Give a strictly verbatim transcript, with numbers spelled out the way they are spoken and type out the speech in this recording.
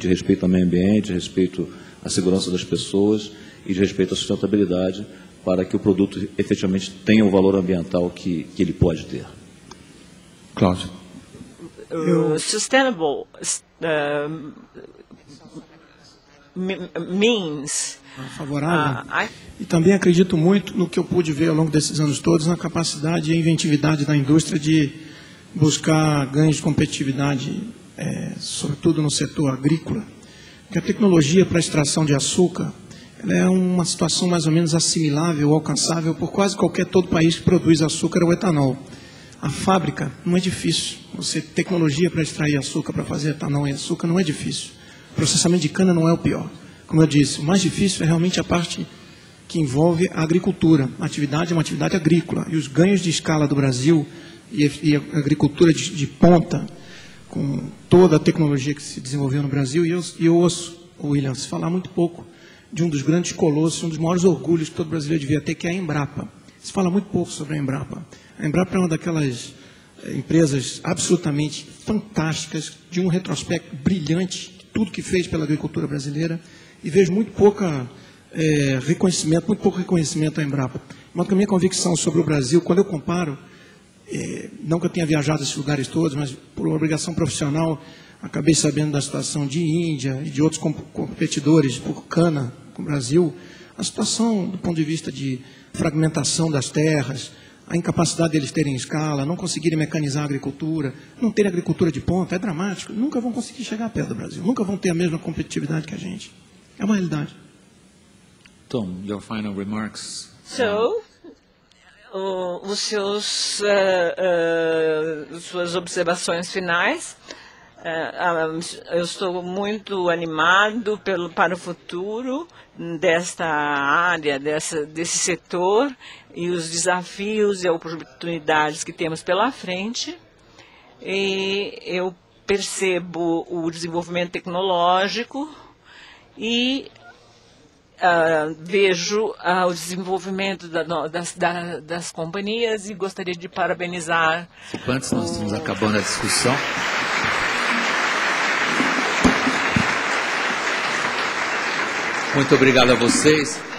de respeito ao meio ambiente, de respeito à segurança das pessoas e de respeito à sustentabilidade, para que o produto efetivamente tenha o valor ambiental que, que ele pode ter. Cláudio. Uh, sustainable uh, means... Favorável. Uh, I... E também acredito muito no que eu pude ver ao longo desses anos todos, na capacidade e inventividade da indústria de buscar ganhos de competitividade, é, sobretudo no setor agrícola. Porque a tecnologia para a extração de açúcar ela é uma situação mais ou menos assimilável, alcançável por quase qualquer todo país que produz açúcar ou etanol. A fábrica não é difícil. Você tecnologia para extrair açúcar, para fazer etanol e açúcar não é difícil. O processamento de cana não é o pior. Como eu disse, o mais difícil é realmente a parte que envolve a agricultura. A atividade é uma atividade agrícola. E os ganhos de escala do Brasil e, e a agricultura de, de ponta, com toda a tecnologia que se desenvolveu no Brasil, e eu, e eu ouço o Williams falar muito pouco de um dos grandes colossos, um dos maiores orgulhos que todo brasileiro devia ter, que é a Embrapa. Se fala muito pouco sobre a Embrapa. A Embrapa é uma daquelas empresas absolutamente fantásticas, de um retrospecto brilhante, de tudo que fez pela agricultura brasileira, e vejo muito pouca é, reconhecimento, muito pouco reconhecimento à Embrapa. Mas a minha convicção sobre o Brasil, quando eu comparo, é, não que eu tenha viajado a esses lugares todos, mas por obrigação profissional, acabei sabendo da situação de Índia e de outros competidores por cana com o Brasil, a situação do ponto de vista de fragmentação das terras, a incapacidade deles terem escala, não conseguirem mecanizar a agricultura, não terem agricultura de ponta, é dramático. Nunca vão conseguir chegar perto do Brasil, nunca vão ter a mesma competitividade que a gente. É uma realidade. Tom, your final remarks. So, uh, os seus, uh, uh, suas observações finais. Uh, eu estou muito animado pelo, para o futuro desta área, dessa, desse setor e os desafios e oportunidades que temos pela frente. E eu percebo o desenvolvimento tecnológico e uh, vejo uh, o desenvolvimento da, das, da, das companhias e gostaria de parabenizar. Antes nós estamos o... acabando a discussão. Muito obrigado a vocês.